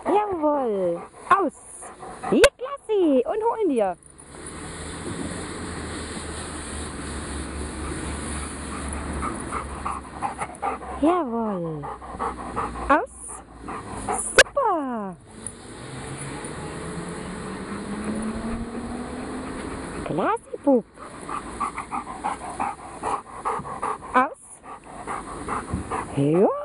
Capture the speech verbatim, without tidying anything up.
Jawohl. Aus. Ja, klasse. Und holen dir. Jawohl. Aus. Super. Klasse, Bub. Aus. Ja.